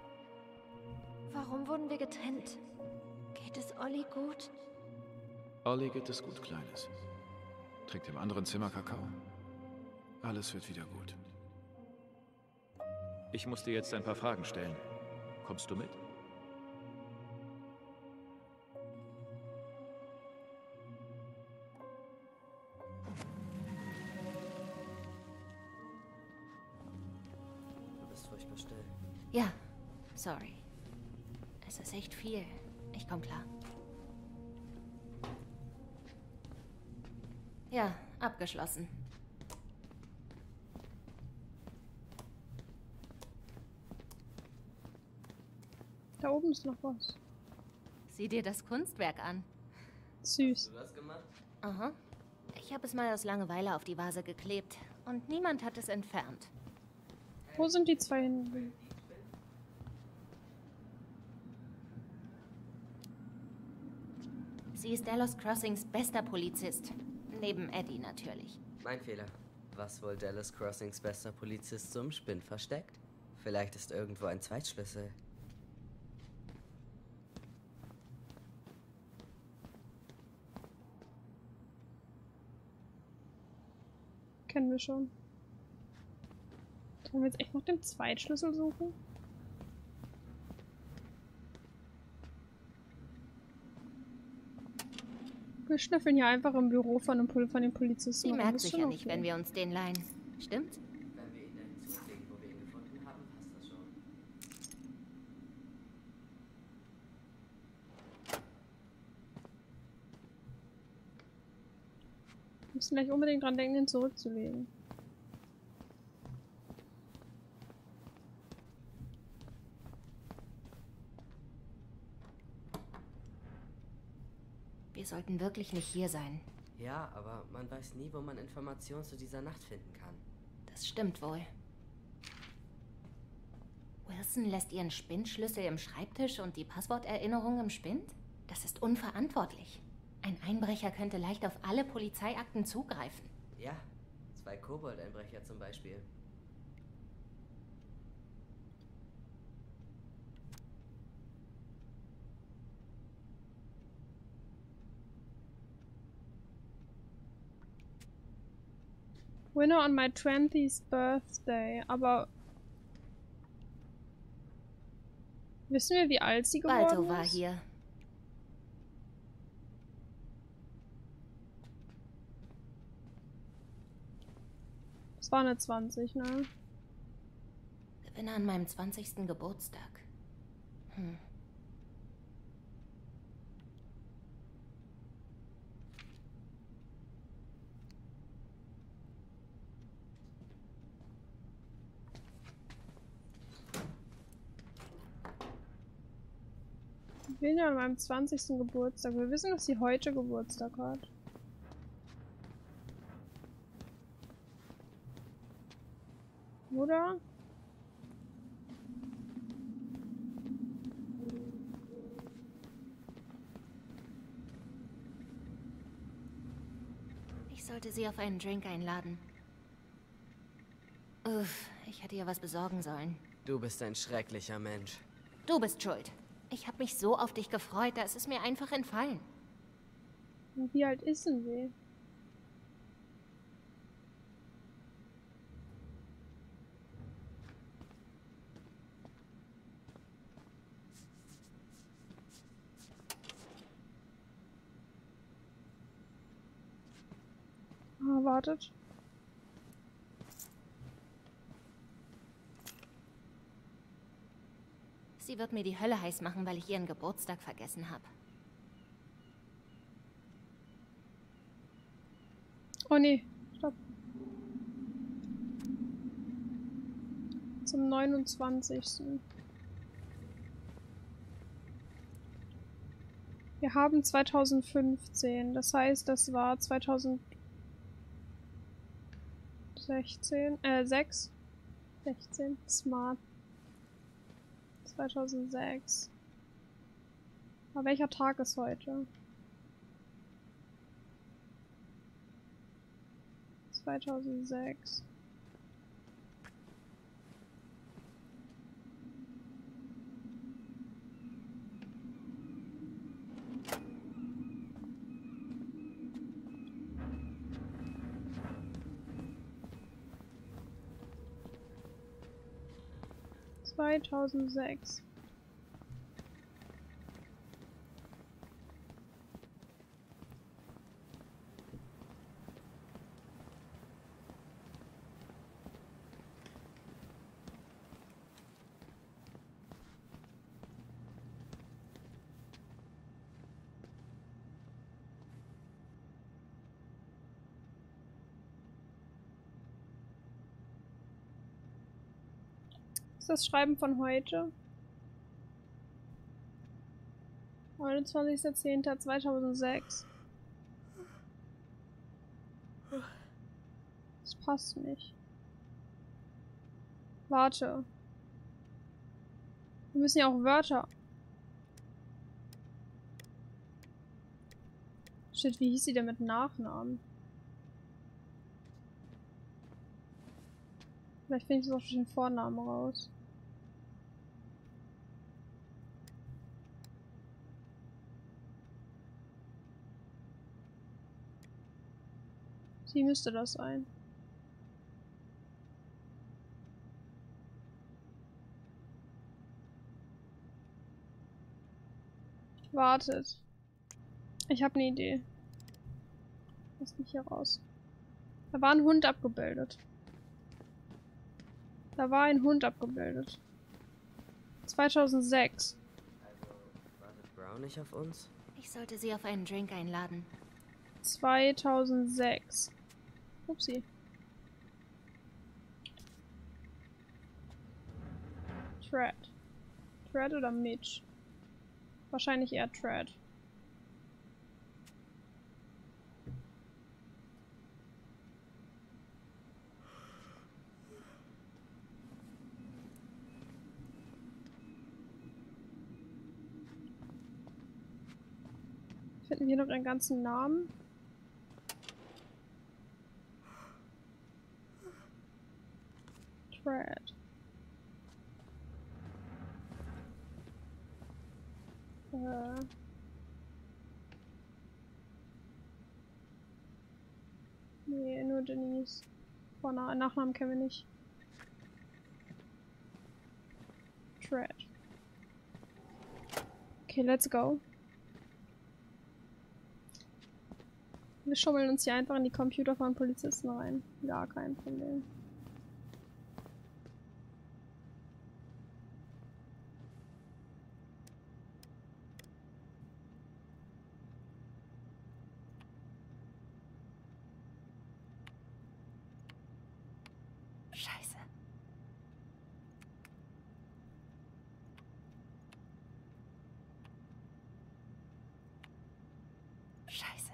Warum wurden wir getrennt? Geht es Olli gut? Olli geht es gut, Kleines. Trinkt im anderen Zimmer Kakao. Alles wird wieder gut. Ich muss dir jetzt ein paar Fragen stellen. Kommst du mit? Du bist furchtbar still. Ja, sorry. Es ist echt viel. Ich komm klar. Ja, abgeschlossen. Da oben ist noch was. Sieh dir das Kunstwerk an. Süß. Hast du das gemacht? Aha. Ich habe es mal aus Langeweile auf die Vase geklebt. Und niemand hat es entfernt. Wo sind die zwei hin? Sie ist Delos Crossings bester Polizist. Neben Eddie natürlich. Mein Fehler. Was wohl Dallas Crossings bester Polizist zum Spind versteckt? Vielleicht ist irgendwo ein Zweitschlüssel. Kennen wir schon. Sollen wir jetzt echt noch den Zweitschlüssel suchen? Wir schnüffeln hier einfach im Büro von den Polizisten. Sie merkt sicher nicht, wenn wir uns den leihen. Stimmt's? Wenn wir ihn dahin zulegen, wo wir ihn gefunden haben, passt das schon. Wir müssen gleich unbedingt dran denken, ihn zurückzulegen. Wir sollten wirklich nicht hier sein. Ja, aber man weiß nie, wo man Informationen zu dieser Nacht finden kann. Das stimmt wohl. Wilson lässt ihren Spindschlüssel im Schreibtisch und die Passworterinnerung im Spind? Das ist unverantwortlich. Ein Einbrecher könnte leicht auf alle Polizeiakten zugreifen. Ja, 2 Kobold-Einbrecher zum Beispiel. Winner on my 20th birthday. Aber wissen wir, wie alt sie geworden Balto war ist? hier. Das war eine 20, ne? Gewinner an meinem 20. Geburtstag. Ich bin ja an meinem 20. Geburtstag. Wir wissen, dass sie heute Geburtstag hat. Oder? Ich sollte sie auf einen Drink einladen. Uff, ich hätte ihr was besorgen sollen. Du bist ein schrecklicher Mensch. Du bist schuld. Ich habe mich so auf dich gefreut, da ist es mir einfach entfallen. Und wie alt ist denn sie? Ah, wartet. Sie wird mir die Hölle heiß machen, weil ich ihren Geburtstag vergessen habe. Oh nee, stopp. Zum 29. Wir haben 2015, das heißt, das war 2016, 6. 16. Smart. 2006. Aber welcher Tag ist heute? 2006. Ist das Schreiben von heute? 29.10.2006. Das passt nicht. Warte. Wir müssen ja auch Wörter. Shit, wie hieß sie denn mit Nachnamen? Vielleicht finde ich das auch durch den Vornamen raus. Sie müsste das sein. Wartet. Ich habe eine Idee. Lass mich hier raus. Da war ein Hund abgebildet. Da war ein Hund abgebildet. 2006. Also, wartet Brown nicht auf uns? Ich sollte sie auf einen Drink einladen. 2006. Upsi. Tread. Tread oder Mitch? Wahrscheinlich eher Tread. Finden wir noch den ganzen Namen? Tread. Nee, nur Denise. Nachnamen kennen wir nicht. Tread. Okay, let's go. Wir schummeln uns hier einfach in die Computer von Polizisten rein. Gar kein Problem. Scheiße. Scheiße.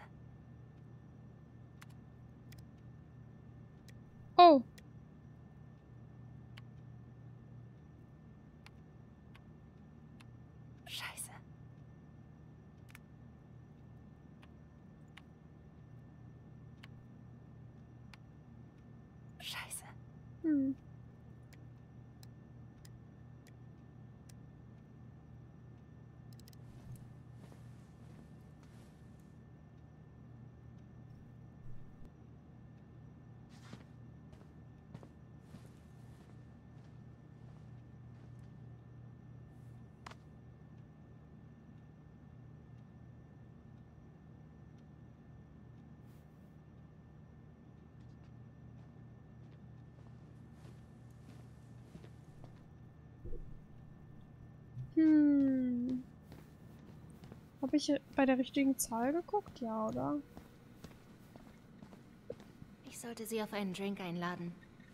Oh! Scheiße. Scheiße. Hm. Habe ich bei der richtigen Zahl geguckt? Ja, oder? Ich sollte sie auf einen Drink einladen.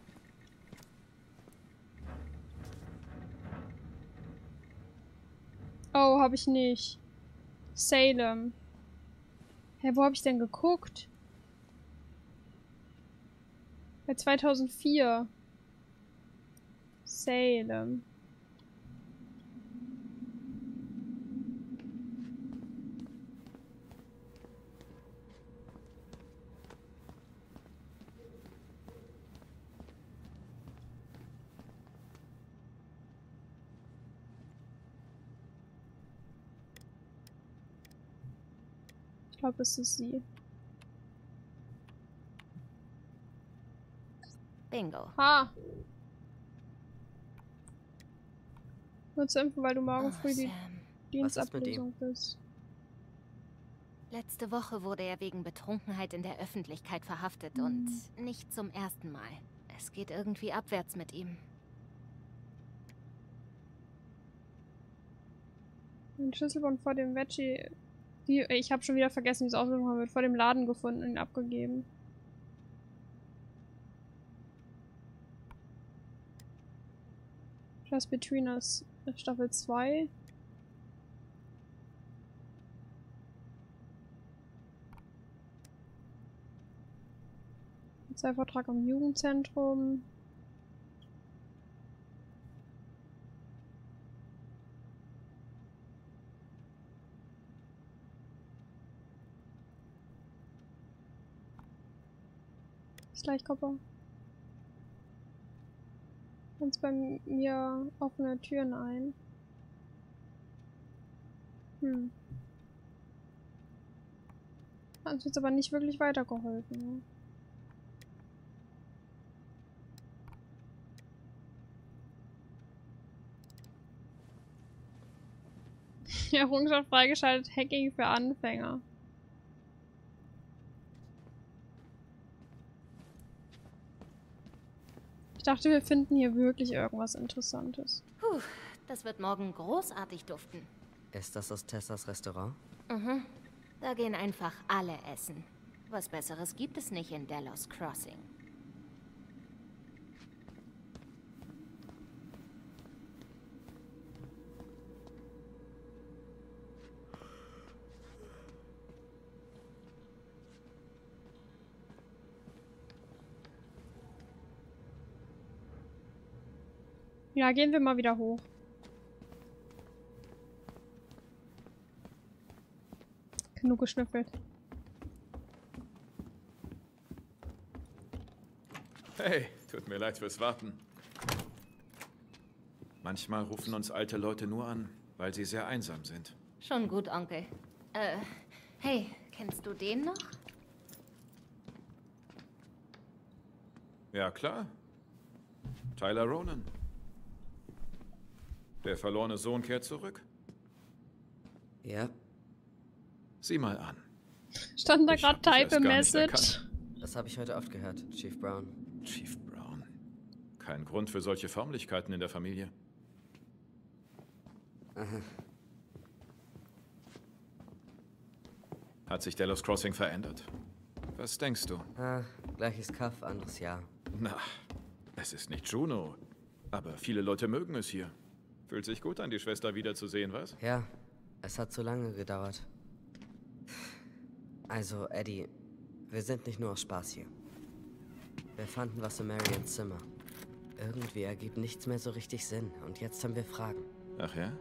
Oh, habe ich nicht. Salem. Hä, wo habe ich denn geguckt? Bei 2004. Salem. Ich glaube, es ist sie. Bingo. Ha! Nur zur Info, weil du morgen früh die Sam. Dienstablösung bist. Letzte Woche wurde er wegen Betrunkenheit in der Öffentlichkeit verhaftet und nicht zum ersten Mal. Es geht irgendwie abwärts mit ihm. Ein Schlüsselbund vor dem Veggie. Ich habe schon wieder vergessen, wie es ausgesprochen wird. Vor dem Laden gefunden und ihn abgegeben. Just Between Us Staffel 2. Vertrag am Jugendzentrum. Ist gleich Kopper. Ganz bei mir offene Türen ein. Hat uns jetzt aber nicht wirklich weitergeholfen. Ne? Errungenschaft freigeschaltet, Hacking für Anfänger. Ich dachte, wir finden hier wirklich irgendwas Interessantes. Puh, das wird morgen großartig duften. Ist das aus Tessas Restaurant? Mhm. Da gehen einfach alle essen. Was Besseres gibt es nicht in Delos Crossing. Ja, gehen wir mal wieder hoch. Genug geschnüffelt. Hey, tut mir leid fürs Warten. Manchmal rufen uns alte Leute nur an, weil sie sehr einsam sind. Schon gut, Onkel. Hey, kennst du den noch? Ja, klar. Tyler Ronan. Der verlorene Sohn kehrt zurück. Ja. Sieh mal an. Stand da Ich gerade hab dich Type a erst gar nicht Message? erkannt. Das habe ich heute oft gehört, Chief Brown. Chief Brown. Kein Grund für solche Förmlichkeiten in der Familie. Aha. Hat sich Delos Crossing verändert? Was denkst du? Gleiches Kaff, anderes Jahr. Na, es ist nicht Juno. Aber viele Leute mögen es hier. Fühlt sich gut an, die Schwester wiederzusehen, was? Ja, es hat so lange gedauert. Also, Eddie, wir sind nicht nur aus Spaß hier. Wir fanden was in Marians Zimmer. Irgendwie ergibt nichts mehr so richtig Sinn. Und jetzt haben wir Fragen. Ach ja?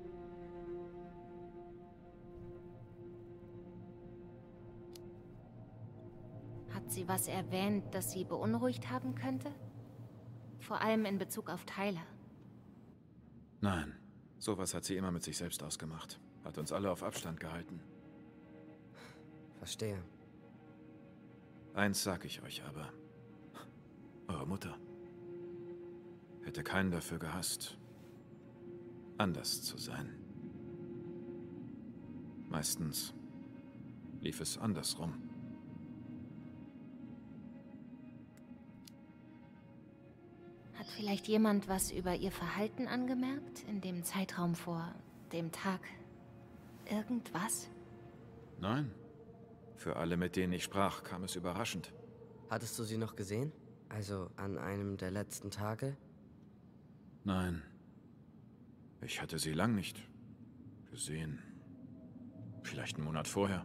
Hat sie was erwähnt, das sie beunruhigt haben könnte? Vor allem in Bezug auf Tyler. Nein, sowas hat sie immer mit sich selbst ausgemacht. Hat uns alle auf Abstand gehalten. Verstehe. Eins sag ich euch aber. Eure Mutter hätte keinen dafür gehasst, anders zu sein. Meistens lief es andersrum. Hat vielleicht jemand was über ihr Verhalten angemerkt in dem Zeitraum vor dem Tag? Irgendwas? Nein. Für alle, mit denen ich sprach, kam es überraschend. Hattest du sie noch gesehen? Also an einem der letzten Tage? Nein. Ich hatte sie lang nicht gesehen. Vielleicht einen Monat vorher.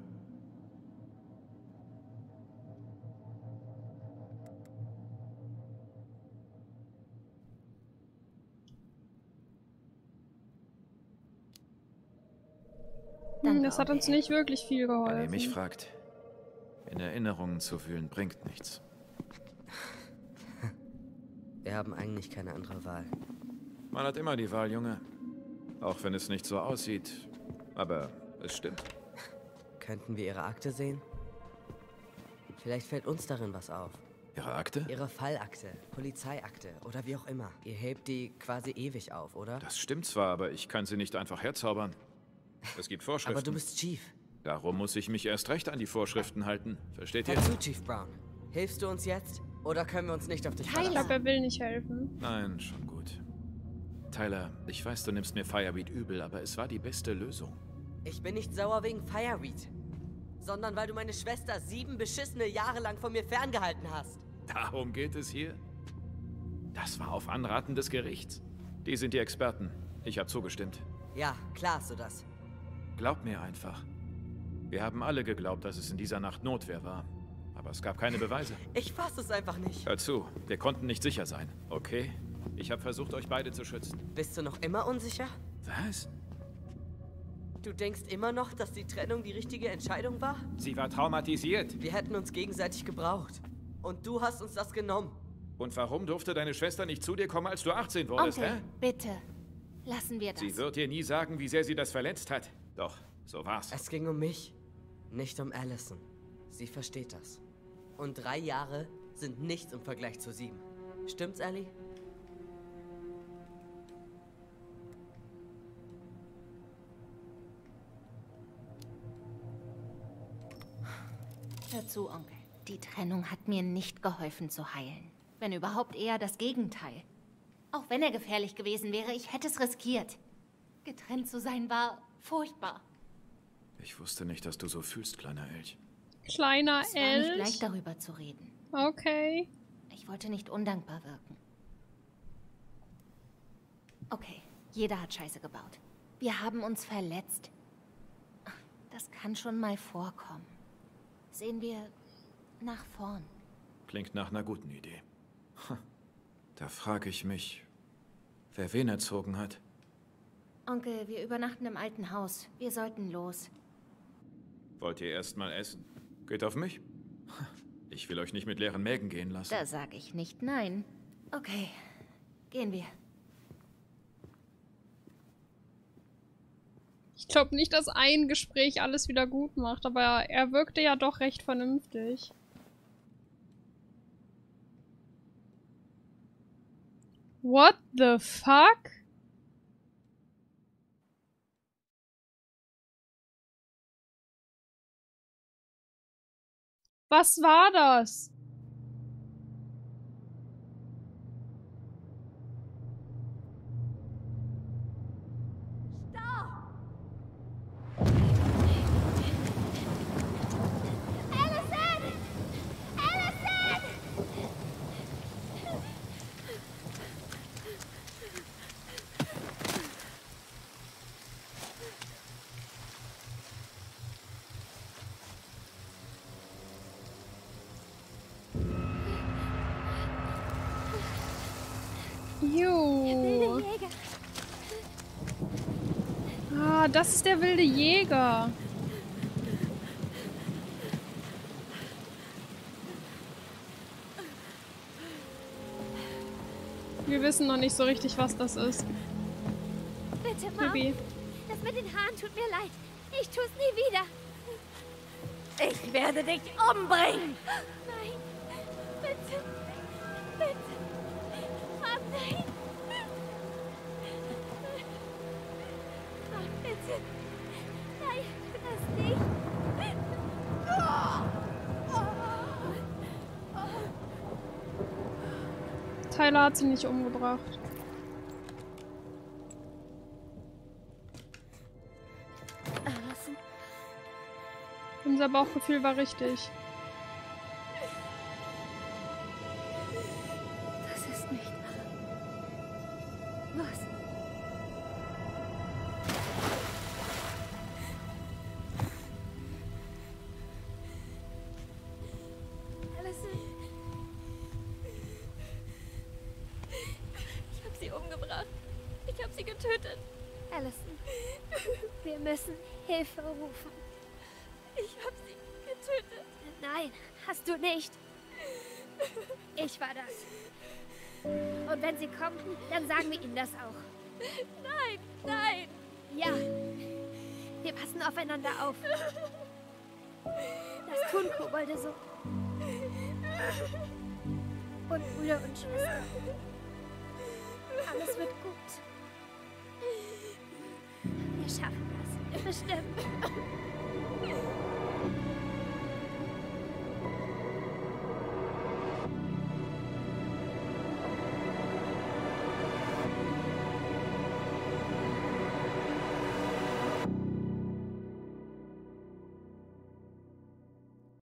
Das hat uns nicht wirklich viel Wenn ihr geholfen. mich fragt, in Erinnerungen zu wühlen bringt nichts. Wir haben eigentlich keine andere Wahl. Man hat immer die Wahl, Junge. Auch wenn es nicht so aussieht. Aber es stimmt. Könnten wir Ihre Akte sehen? Vielleicht fällt uns darin was auf. Ihre Akte? Ihre Fallakte, Polizeiakte oder wie auch immer. Ihr hebt die quasi ewig auf, oder? Das stimmt zwar, aber ich kann sie nicht einfach herzaubern. Es gibt Vorschriften. Aber du bist Chief. Darum muss ich mich erst recht an die Vorschriften halten. Versteht ihr? Hör zu, Chief Brown. Hilfst du uns jetzt? Oder können wir uns nicht auf dich Ich verlassen? glaube, er will nicht helfen. Nein, schon gut. Tyler, ich weiß, du nimmst mir Fireweed übel, aber es war die beste Lösung. Ich bin nicht sauer wegen Fireweed, sondern weil du meine Schwester 7 beschissene Jahre lang von mir ferngehalten hast. Darum geht es hier? Das war auf Anraten des Gerichts. Die sind die Experten. Ich habe zugestimmt. Ja, klar hast du das. Glaub mir einfach. Wir haben alle geglaubt, dass es in dieser Nacht Notwehr war. Aber es gab keine Beweise. Ich fass es einfach nicht. Hör zu, wir konnten nicht sicher sein, okay? Ich habe versucht, euch beide zu schützen. Bist du noch immer unsicher? Was? Du denkst immer noch, dass die Trennung die richtige Entscheidung war? Sie war traumatisiert. Wir hätten uns gegenseitig gebraucht. Und du hast uns das genommen. Und warum durfte deine Schwester nicht zu dir kommen, als du 18 wurdest, Onkel, hä? bitte. Lassen wir das. Sie wird dir nie sagen, wie sehr sie das verletzt hat. Doch, so war's. Es ging um mich, nicht um Allison. Sie versteht das. Und 3 Jahre sind nichts im Vergleich zu 7. Stimmt's, Ellie? Hör zu, Onkel. Die Trennung hat mir nicht geholfen zu heilen. Wenn überhaupt eher das Gegenteil. Auch wenn er gefährlich gewesen wäre, ich hätte es riskiert. Getrennt zu sein war furchtbar. Ich wusste nicht, dass du so fühlst, kleiner Elch. Kleiner Es war nicht Elch. leicht, darüber zu reden. Okay. Ich wollte nicht undankbar wirken. Okay, jeder hat Scheiße gebaut. Wir haben uns verletzt. Das kann schon mal vorkommen. Sehen wir nach vorn. Klingt nach einer guten Idee. Da frage ich mich, wer wen erzogen hat. Onkel, wir übernachten im alten Haus. Wir sollten los. Wollt ihr erst mal essen? Geht auf mich? Ich will euch nicht mit leeren Mägen gehen lassen. Da sage ich nicht nein. Okay, gehen wir. Ich glaube nicht, dass ein Gespräch alles wieder gut macht, aber er wirkte ja doch recht vernünftig. What the fuck? Was war das? Jo. Jäger. Ah, das ist der wilde Jäger. Wir wissen noch nicht so richtig, was das ist. Bitte, Mom. Bibi. Das mit den Haaren tut mir leid. Ich tu's nie wieder. Ich werde dich umbringen! Nein. Bitte. Bitte. Mom, nein. Mom, bitte. Nein, das nicht. Tyler hat sie nicht umgebracht. Allison. Unser Bauchgefühl war richtig. Das ist nicht wahr. Was? Allison. Ich habe sie umgebracht. Ich habe sie getötet. Allison. Wir müssen Hilfe rufen. Ich habe sie getötet. Nein, hast du nicht. Ich war das. Und wenn sie kommen, dann sagen wir ihnen das auch. Nein, nein. Ja, wir passen aufeinander auf. Das tun Kobolde so. Und Brüder und Schwestern. Alles wird gut. Wir schaffen das. Bestimmt.